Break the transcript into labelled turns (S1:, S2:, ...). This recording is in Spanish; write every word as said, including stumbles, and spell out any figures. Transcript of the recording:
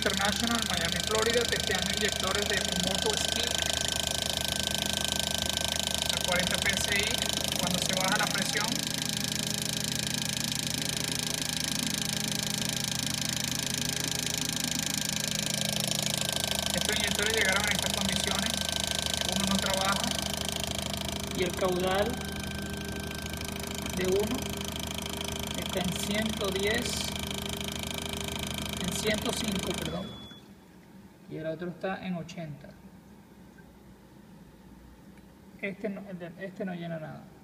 S1: International, Miami, Florida, testeando inyectores de Motor Speed a cuarenta P S I cuando se baja la presión. Estos inyectores llegaron en estas condiciones, uno no trabaja y el caudal de uno está en ciento diez, en ciento cinco, perdón, y el otro está en ochenta. Este no, este no llena nada.